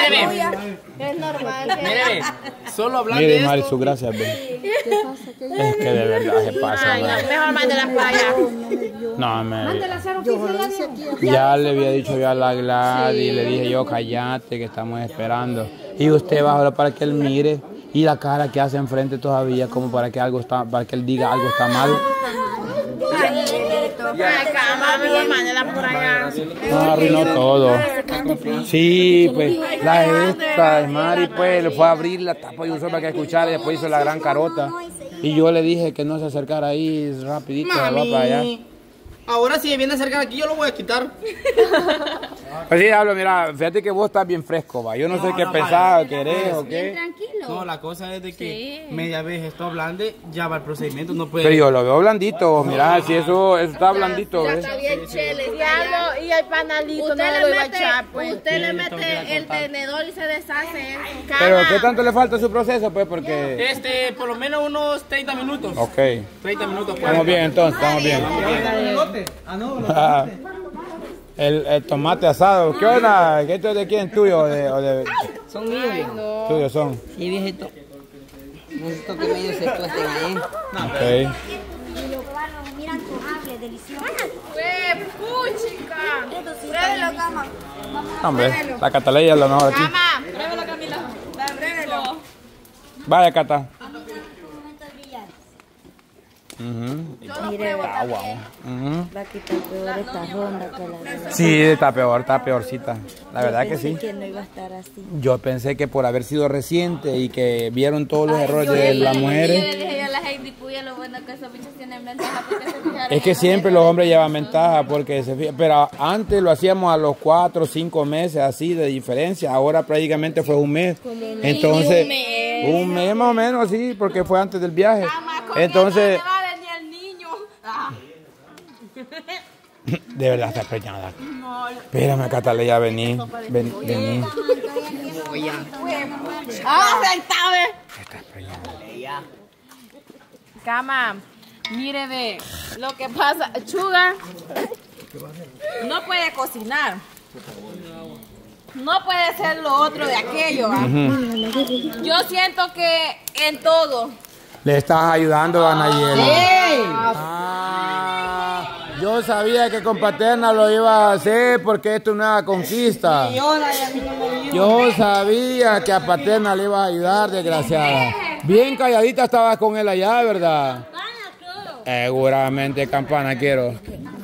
Míreme. Es normal. Míreme. Solo hablando de Mire, esto. Mari, su gracias, ve. Es que de verdad se pasa, Ay, ¿no? no, mejor mándelas por allá. No, ya le había dicho yo a la Gladys, le dije yo, cállate, que estamos esperando. Y usted bájalo para que él mire. Y la cara que hace enfrente todavía, como para que algo está, para que él diga algo está mal. Ay, cama, mejor mándelas por allá. No, arruinó todo. Sí, pues, la esta, Mari, pues, le fue a abrir la tapa y usó para que escuchara y después hizo la gran carota. Y yo le dije que no se acercara ahí rapidito, se va para allá. Ahora si viene a acercar aquí, yo lo voy a quitar. Pues sí, hablo, mira, fíjate que vos estás bien fresco, va. Yo no sé qué pensás, querés o qué. Tranquilo. No, la cosa es de que media vez esto blande, ya va el procedimiento, no puede. Pero yo lo veo blandito, mira, si eso está blandito, Ya ¿ves? está bien chele. Y el panalito no lo iba a echar, pues. Usted le mete el tenedor y se deshace eso. Pero ¿qué tanto le falta a su proceso, pues? Porque... Por lo menos unos 30 minutos. Ok. 30 minutos. Pues. Estamos bien, entonces, estamos bien. El tomate asado, ¿qué onda? ¿Qué esto es de quién? ¿Tuyo o de... Son míos. Tuyos son. Sí, viejito. Necesito que medio se tuesten ahí. Ok. Y lo guardo, mira, antojable, delicioso. ¡Puchica! Pruébelo, cama. Hombre, la Cataleya es lo mejor aquí. Cama. Pruébelo, Camila. Pruébelo. Vaya, Cata. Un momento de brillar. Mire, agua. Va a quitar peor esta ronda que la de... Sí, está peorcita. La verdad que sí. Que no iba a estar así. Yo pensé que por haber sido reciente y que vieron todos los errores de las mujeres. Yo le dije a la Heidi Puya lo bueno que esos bichos tienen ventaja porque se fijaron. Es que siempre los hombres llevan ventaja porque pero antes lo hacíamos a los 4 o 5 meses así de diferencia, ahora prácticamente fue un mes. Entonces, un mes más o menos así, porque fue antes del viaje. Entonces, de verdad está preñada. Espérame, Cataleya, vení. Vení. Estás preñada. Cama, mire ve, lo que pasa, Chuga no puede cocinar, no puede ser lo otro de aquello. Yo siento que en todo. Le estás ayudando a Nayeli. Yo sabía que con Paterna lo iba a hacer porque esto es una conquista. Yo sabía que a Paterna le iba a ayudar, desgraciada. Bien calladita estabas con él allá, ¿verdad? Seguramente, Campana, quiero.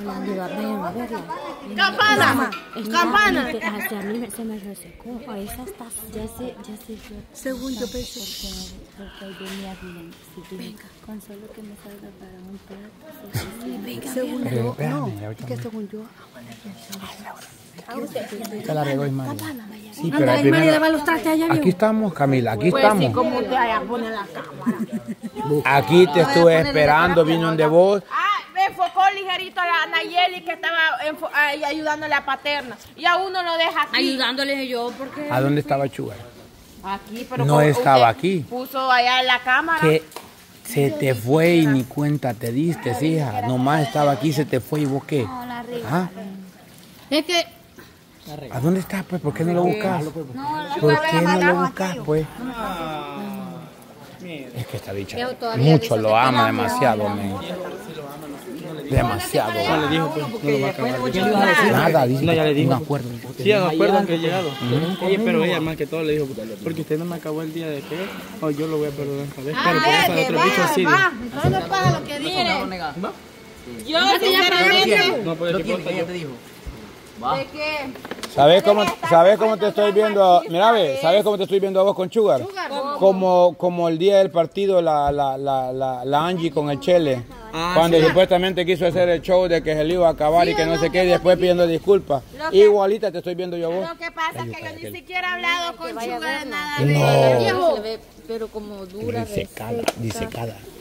Campana, campana. Hacia mí se me resecó. Esa está, ya se fue. Según yo pensé. Porque venía bien. Venga. Con solo que me salga para un plato. Venga, según yo. No, que según yo. Se la regó Ismael. Sí, pero primero, aquí estamos, Camila, aquí estamos. Pues como usted allá pone la cámara. Aquí te estuve esperando, vino donde vos. Me enfocó ligerito a la Nayeli que estaba ahí ayudándole a Paterna. Y a uno lo deja aquí. Ayudándole yo porque... ¿A dónde estaba Chugar? Aquí, pero No estaba aquí. Puso allá en la cámara. Que se te fue y ni cuenta te diste, hija. Nomás estaba aquí, se te fue y vos qué. ¿Ah? Es que... ¿A dónde está, pues? ¿Por qué no lo buscas? ¿Por qué no lo buscas, pues? Es que esta bicha mucho lo ama, demasiado, men. Demasiado. No le dijo, pues, no lo va a acabar. Nada, dice. No, ya le dijo. Un acuerdo. Sí, un acuerdo que he llegado. Pero ella más que todo le dijo, porque usted no me acabó el día de que o yo lo voy a perdonar esta vez. Pero por eso el otro bicho así. No pasa lo que dije. Yo sinceramente... No puede decir por te dijo. ¿De qué? ¿Sabes cómo te estoy viendo? Mira, ve, ¿sabes cómo te estoy viendo a vos con Sugar? Como el día del partido, la Angie con el Chele. Cuando supuestamente quiso hacer el show de que se le iba a acabar y que no sé qué, y después pidiendo disculpas. Igualita te estoy viendo yo a vos. Lo que pasa es que yo ni siquiera he hablado con Sugar de nada No. Se le ve, pero como dura. Disecada.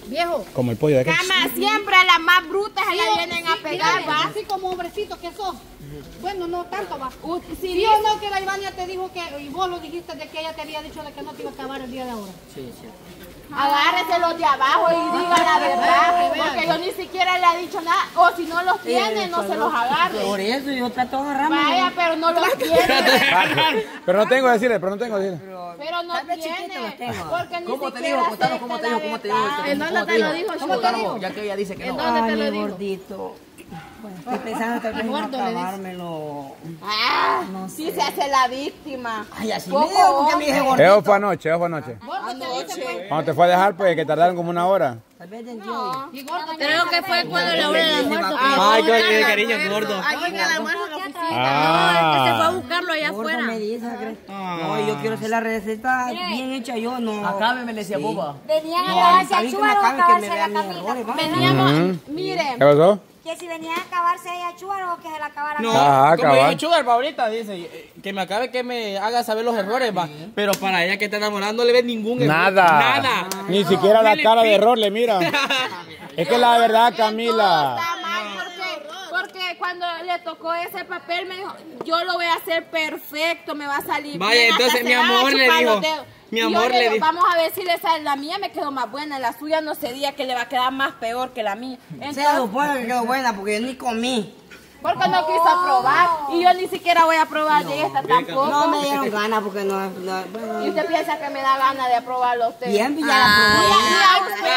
Viejo. Como el pollo de acá. Cama, siempre a las más brutas se la vienen a pegar, va. Así como hombrecito que sos. Bueno, no tanto, va. Sí, ¿Sí o no que la Ivania te dijo que, y vos lo dijiste, de que ella te había dicho de que no te iba a acabar el día de ahora? Sí, sí. Agárrese los de abajo y diga la verdad, porque yo ni siquiera le he dicho nada, o si no los tiene, no se los agarre. Por eso yo trato de agarrarme. Vaya, pero no los tiene. Pero no tengo que decirle, pero no tengo que decirle. Pero no tiene, porque ni ¿Cómo te siquiera dijo, Gustavo? acepta ¿Cómo te la dijo? ¿Cómo te dijo? verdad. ¿En dónde te lo dijo? ¿Cómo te dijo? Ya que ella dice que no. ¿Dónde te lo Ay, dijo? gordito. Bueno, estoy pensando tal vez en acabármelo. Ah, sí se hace la víctima. Ay, así Poco me dijo, porque me dije gordito. Eso fue anoche, eso fue anoche. Anoche. Cuando te fue a dejar, pues que tardaron como una hora. Tal vez de hoy. Creo que fue cuando la hora del almuerzo. Ay, qué cariño gordo. Aquí en el almuerzo en la oficina. Ah. Se fue a buscarlo allá Gordo afuera. me dice, no, yo quiero hacer la receta bien hecha, yo no. Acabe, me decía boba. Venían a No, acabarse está a bien que me Chúbaro o acaben, que acabarse me la vean mis Camila. errores, va. Veníamos, miren. ¿Qué pasó? Que si venían a acabarse ella a Chúbaro o que se la acabara. No, Ajá, como cabal. dijo Sugar pa' ahorita, dice, que me acabe, que me haga saber los errores, va. Pero para ella que está enamorando no le ve ningún error. Nada. Nada. Ni siquiera la cara de error le mira. Es que la verdad, Camila. Está mal porque cuando le tocó ese papel me dijo, yo lo voy a hacer perfecto, me va a salir Vaya, bien, hasta entonces se mi van a amor le chupar dijo, los dedos. mi Y yo amor le le digo, dijo. vamos a ver si la mía me quedó más buena, la suya no se diga que le va a quedar más peor que la mía. Se lo puedo que quedó buena porque yo ni comí. Porque no quiso probar y yo ni siquiera voy a probar de esta tampoco. No me dieron ganas porque no bueno. Y usted piensa que me da ganas de aprobarlo a usted. Bien, ya la probé.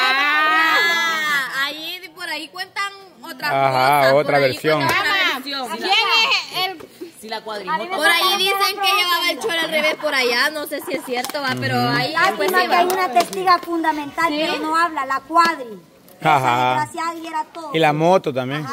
Ahí por ahí cuentan otra Ajá, cosa. otra versión. ¿Quién es el Si la cuadrimos. Por ahí dicen que llevaba el cholo al revés por allá, no sé si es cierto, va, pero ahí después Lástima se que hay va. una testiga fundamental, pero no habla, la cuadri. Ajá. Desgraciada y era todo. Y la moto también.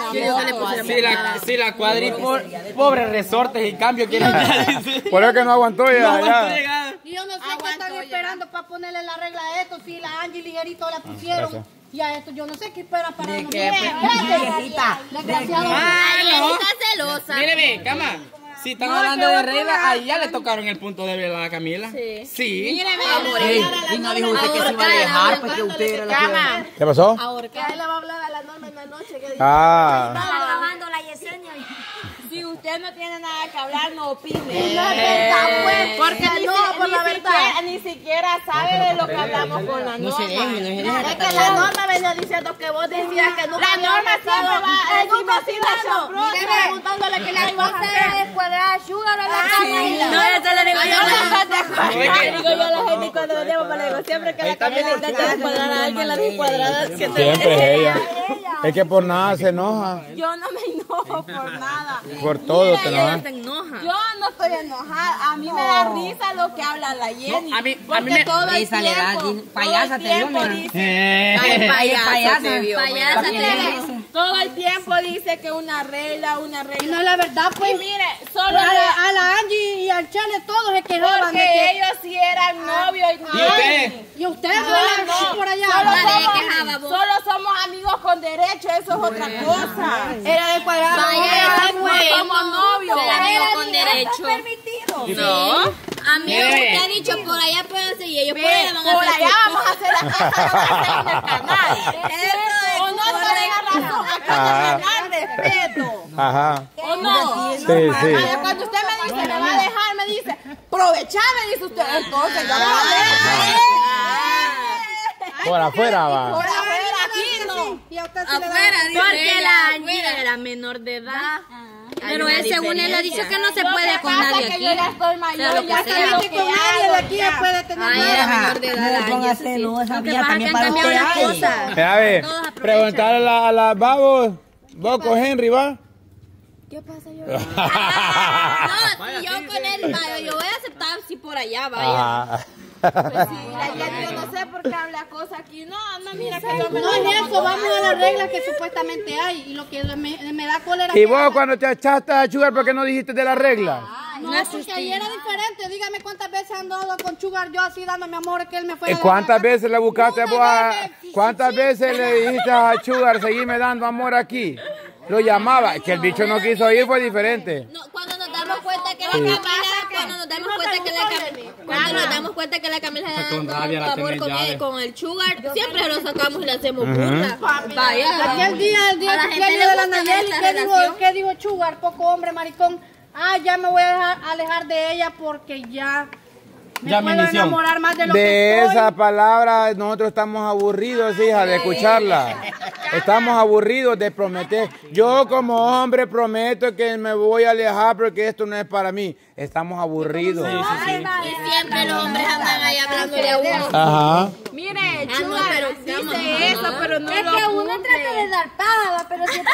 Si la cuadri pobre resortes y cambio quiere decir. Por eso que no aguantó ya. Y yo no sé qué están esperando para ponerle la regla a esto, si la Angie Liguerito la pusieron. gracias. Y a esto yo no sé qué esperan para ¿De nosotros. qué? Viejita. Desgraciado. Ahí está celosa. Míreme, cama. Si están hablando de reglas, ahí ya le tocaron el punto de ver a la Camila. Sí. Y no dijo usted que se iba a dejar porque usted era la que... ¿Qué pasó? Que él le va a hablar a la Norma en la noche. Que Ah. Estaba grabando la Yesenia. si usted no tiene nada que hablar, no opine. No es verdad, pues. Porque ni siquiera sabe de lo que hablamos con la Norma. No se deje, Es que la Norma venía diciendo que vos decías que nunca. La Norma siempre va nunca preguntándole que le iba a hacer. Descuadrada, Sugar o la Camila. No, eso le digo yo. Digo yo a la gente cuando veníamos para digo, siempre que la Camila intenta descuadrar a alguien, la descuadrada que te... Siempre es ella. Es que por nada se enoja. Yo no me enojo por nada. Por todo te Ella enoja. se enoja. Yo no estoy enojada. A mí me da risa lo que habla la Jenny. No, a mí porque me- todo el Risa le da, tiempo, payasa te dio, mira. dice, Ay, payasa. te vio. Payasa te vio. todo el tiempo dice que una regla. Y no es la verdad, pues. Y mire, solo A la Angie y al Chele todos se quejaban de porque que... ellos sí eran novios y no. ¿Y usted? Y ustedes No, por allá. Nadie quejaba, vos. Solo somos amigos con derecho, eso es otra cosa. Era de cuadrado. Payasa, No pues. somos novios. Ser amigo con derecho. No. A mí Mire. usted ha dicho por allá pueden ser y ellos por Ve, allá van a por hacer allá sus vamos a hacer la casa en el canal. O no tenga razón, acá de ganar respeto. Ajá. ¿O no? Sí, sí. Ay, cuando usted me dice, me va a dejar, me dice, aprovechá, me dice usted, entonces yo me voy a dejar. Por afuera va. Por afuera, aquí no. Y a usted sí le da... afuera, porque ella, la afuera. Angie era menor de edad. Hay Pero una él, según él, ha dicho que no se Lo puede que con pasa nadie es que aquí. yo ya estoy mayor, Sea lo que ya sea. sé lo Exactamente, que con nadie de hago, aquí ya. puede tener Ay, nada. era menor de edad, No le Angie, pongas eso sí. celosa, Lo que vieja, pasa es que también han para cambiado las usted hay. cosas. Mira, ve, Todos aprovechan. preguntarle a la babos. Vos con Henry, ¿va? ¿Qué pasa yo? No, si yo con él, vaya, yo voy a aceptar si por allá, vaya. Ajá. Pues sí, la Jenny, yo no sé por qué habla cosas aquí. No, mira que yo me No es eso, vamos a las reglas que supuestamente hay. Y lo que me da cólera... ¿Y vos cuando te echaste a Sugar, por qué no dijiste de la regla? No, porque ahí era diferente. Dígame cuántas veces ando con Sugar yo así dándome amor que él me fue a ¿Cuántas veces le buscaste vos a... Sí, ¿Cuántas veces le dijiste a Sugar, seguime dando amor aquí? Lo llamaba. Que el bicho no quiso ir, fue diferente. No, cuando nos damos cuenta que la Camila, cuando nos damos cuenta que la Camila... Cuando nos damos cuenta que la Camila está dando amor con el sugar, siempre lo sacamos y le hacemos burla. Vaya. Aquel día de la Nayeli, ¿qué dijo sugar? Poco hombre, maricón. Ah, ya me voy a alejar de ella porque ya me puedo enamorar más de lo que estoy. Esa palabra nosotros estamos aburridos, hija, de escucharla. Estamos aburridos de prometer. Yo como hombre prometo que me voy a alejar porque esto no es para mí. Estamos aburridos. Y siempre los hombres andan ahí hablándole a uno. Ajá. Mire, Sugar dice eso, pero no es lo que uno cumple. trata de dar paga, pero siempre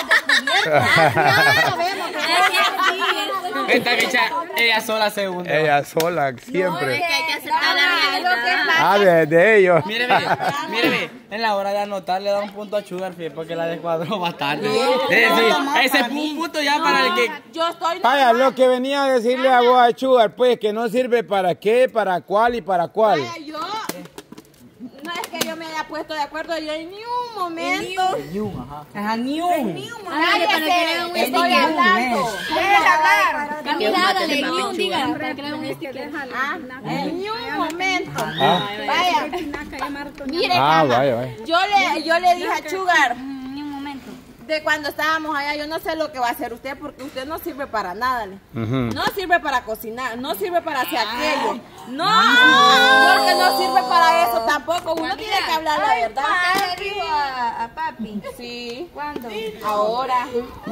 Esta bicha, ella sola se hunde. Ella sola, siempre. Es que hay que aceptar la realidad. Ah, de ellos. Míreme, en la hora de anotar le da un punto a Sugar, fíjate, porque la descuadró bastante. Es decir, ese es un punto ya para el que... Yo estoy... Vaya, lo que venía a decirle a vos a Sugar, pues, que no sirve para qué, para cuál y para cuál. Vaya, yo... No es que yo me haya puesto de acuerdo yo en ni un momento. Ajá, ni un. Cállate, estoy hablando. Deja hablar. Camila, dale, ni un diga. Para crear un sticker. En ni un momento. Vaya. Mire, vaya. yo le dije a Sugar Ni un momento. de cuando estábamos allá, yo no sé lo que va a hacer usted porque usted no sirve para nada. No sirve para cocinar, no sirve para hacer aquello. No, porque no sirve para eso tampoco. Uno tiene que hablar la verdad. ¿Qué le dijo a papi? Sí. ¿Cuándo? Ahora.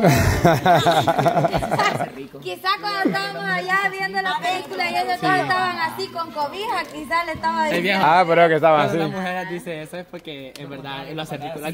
Quizás cuando estábamos allá viendo la película y ellos todos estaban así con cobija, quizás le estaba diciendo. Ah, pero que estaba así. Cuando la mujer dice eso es porque en verdad lo hace ridículo.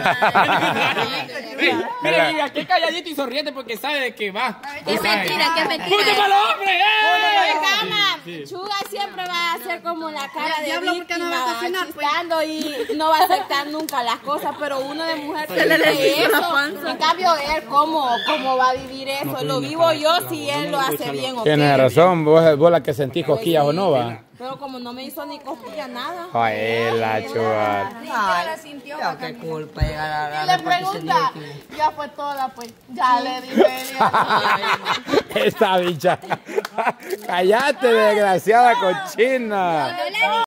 Mira. Mira, qué calladito y sonriente porque sabe de qué va. Es mentira, que es mentira. ¡Punto para los hombres! Sugar siempre va a hacer como la cara de Diablo, ¿por qué no va a víctima, cocinar, pues? chistando y no va a aceptar nunca las cosas, pero uno de mujer se le dice eso. En cambio, él, ¿cómo va a vivir eso? Lo vivo yo si él lo hace bien o qué. Tienes razón, vos la que sentís cosquillas o no va. Pero como no me hizo ni cosquilla nada. Ay, la Sugar. Qué culpa llegar a Y le pregunta, ya fue toda, pues. Ya le dije. Esta bicha. Cállate, desgraciada cochina.